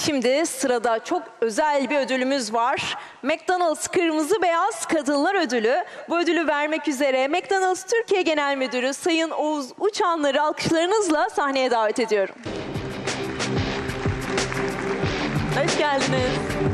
Şimdi sırada çok özel bir ödülümüz var. McDonald's Kırmızı Beyaz Kadınlar Ödülü. Bu ödülü vermek üzere McDonald's Türkiye Genel Müdürü Sayın Oğuz Uçanlar'ı alkışlarınızla sahneye davet ediyorum. Hoş geldiniz.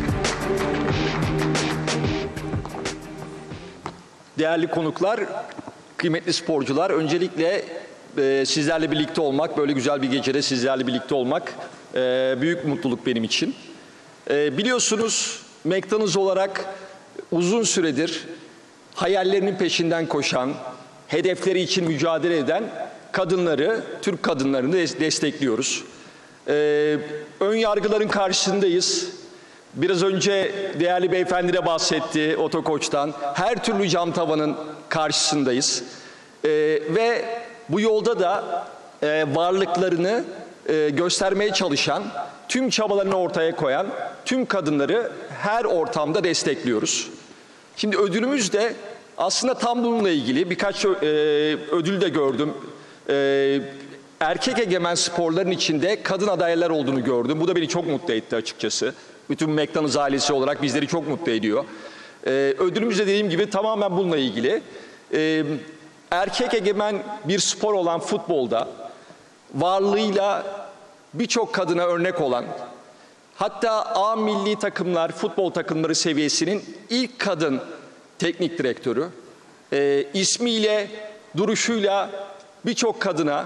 Değerli konuklar, kıymetli sporcular, öncelikle sizlerle birlikte olmak, böyle güzel bir gecede sizlerle birlikte olmak büyük mutluluk benim için. Biliyorsunuz McDonald's olarak uzun süredir hayallerinin peşinden koşan, hedefleri için mücadele eden kadınları, Türk kadınlarını destekliyoruz. Ön yargıların karşısındayız. Biraz önce değerli beyefendi de bahsetti Otokoç'tan. Her türlü cam tavanın karşısındayız. Ve bu yolda da varlıklarını göstermeye çalışan, tüm çabalarını ortaya koyan tüm kadınları her ortamda destekliyoruz. Şimdi ödülümüz de aslında tam bununla ilgili birkaç ödül de gördüm. Erkek egemen sporların içinde kadın adaylar olduğunu gördüm. Bu da beni çok mutlu etti açıkçası. Bütün McDonald's ailesi olarak bizleri çok mutlu ediyor. Ödülümüz de dediğim gibi tamamen bununla ilgili. Erkek egemen bir spor olan futbolda varlığıyla birçok kadına örnek olan, hatta A milli takımlar, futbol takımları seviyesinin ilk kadın teknik direktörü, ismiyle, duruşuyla birçok kadına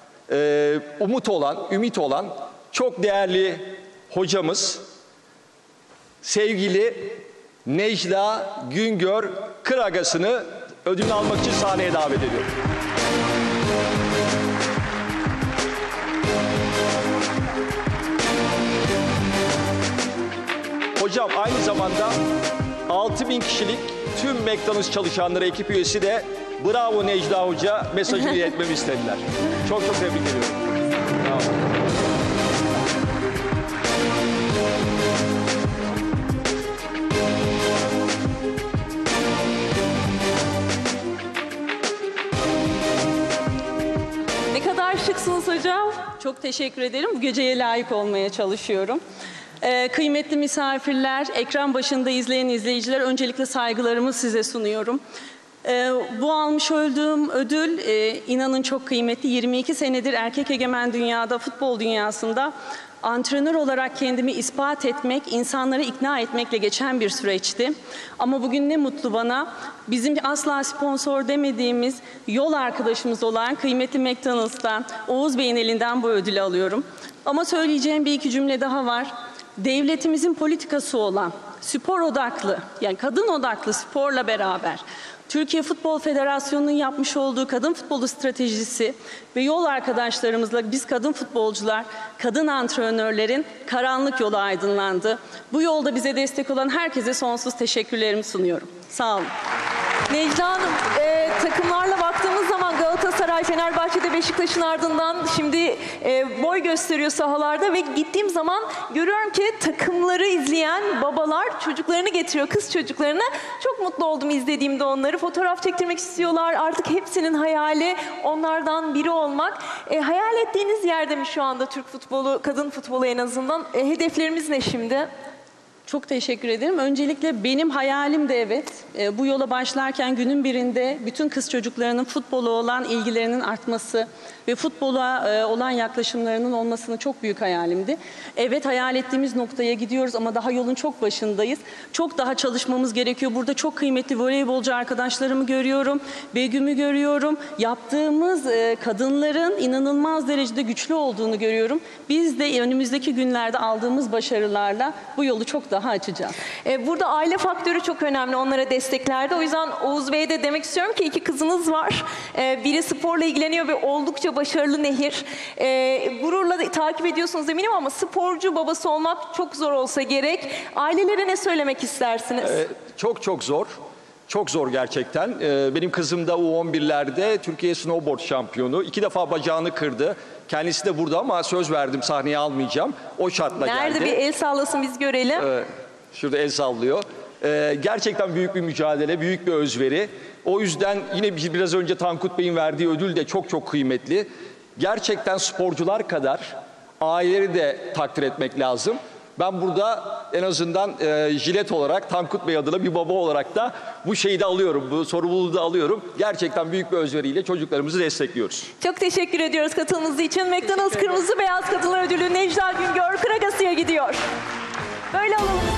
ümit olan çok değerli hocamız, sevgili Necla Güngör Kıragası'nı ödülünü almak için sahneye davet ediyorum. Hocam aynı zamanda 6.000 kişilik tüm McDonald's çalışanları, ekip üyesi de bravo Necla Hoca mesajını iletmemi istediler. Çok çok tebrik ediyorum. Bravo. Ne kadar şıksınız hocam. Çok teşekkür ederim. Bu geceye layık olmaya çalışıyorum. Kıymetli misafirler, ekran başında izleyen izleyiciler, öncelikle saygılarımı size sunuyorum. Bu almış olduğum ödül inanın çok kıymetli. 22 senedir erkek egemen dünyada, futbol dünyasında antrenör olarak kendimi ispat etmek, insanları ikna etmekle geçen bir süreçti. Ama bugün ne mutlu bana, bizim asla sponsor demediğimiz yol arkadaşımız olan kıymetli McDonald's'tan, Oğuz Bey'in elinden bu ödülü alıyorum. Ama söyleyeceğim bir iki cümle daha var. Devletimizin politikası olan spor odaklı, yani kadın odaklı sporla beraber Türkiye Futbol Federasyonu'nun yapmış olduğu kadın futbolu stratejisi ve yol arkadaşlarımızla biz kadın futbolcular, kadın antrenörlerin karanlık yolu aydınlandı. Bu yolda bize destek olan herkese sonsuz teşekkürlerimi sunuyorum. Sağ olun. Necla Hanım, takımlarla baktığımız zaman Galatasaray, Fenerbahçe'de Beşiktaş'ın ardından şimdi boy gösteriyor sahalarda ve gittiğim zaman görüyorum ki takımları izleyen babalar çocuklarını getiriyor, kız çocuklarını. Çok mutlu oldum izlediğimde onları. Fotoğraf çektirmek istiyorlar. Artık hepsinin hayali onlardan biri olmak. Hayal ettiğiniz yerde mi şu anda Türk futbolu, kadın futbolu en azından? Hedeflerimiz ne şimdi? Çok teşekkür ederim. Öncelikle benim hayalim de evet. Bu yola başlarken günün birinde bütün kız çocuklarının futbola olan ilgilerinin artması ve futbola olan yaklaşımlarının olmasını çok büyük hayalimdi. Evet, hayal ettiğimiz noktaya gidiyoruz ama daha yolun çok başındayız. Çok daha çalışmamız gerekiyor. Burada çok kıymetli voleybolcu arkadaşlarımı görüyorum. Begüm'ü görüyorum. Yaptığımız kadınların inanılmaz derecede güçlü olduğunu görüyorum. Biz de önümüzdeki günlerde aldığımız başarılarla bu yolu çok daha açacağız. Burada aile faktörü çok önemli onlara desteklerde. O yüzden Oğuz Bey'e de demek istiyorum ki 2 kızınız var. Biri sporla ilgileniyor ve oldukça başarılı Nehir. Gururla da takip ediyorsunuz eminim ama sporcu babası olmak çok zor olsa gerek. Ailelere ne söylemek istersiniz? Çok zor. Çok zor gerçekten. Benim kızım da U11'lerde Türkiye Snowboard şampiyonu. 2 defa bacağını kırdı. Kendisi de burada ama söz verdim, sahneye almayacağım. O şartla geldi. Nerede bir el sallasın biz görelim. Şurada el sallıyor. Gerçekten büyük bir mücadele, büyük bir özveri. O yüzden yine biraz önce Tankut Bey'in verdiği ödül de çok kıymetli. Gerçekten sporcular kadar aileleri de takdir etmek lazım. Ben burada en azından jilet olarak, Tankut Bey adına bir baba olarak da bu şeyi de alıyorum, bu sorumluluğu da alıyorum. Gerçekten büyük bir özveriyle çocuklarımızı destekliyoruz. Çok teşekkür ediyoruz katılımınız için. McDonald's Kırmızı Beyaz Kadınlar Ödülü Necla Güngör Kıragasi'ye gidiyor. Böyle alalım.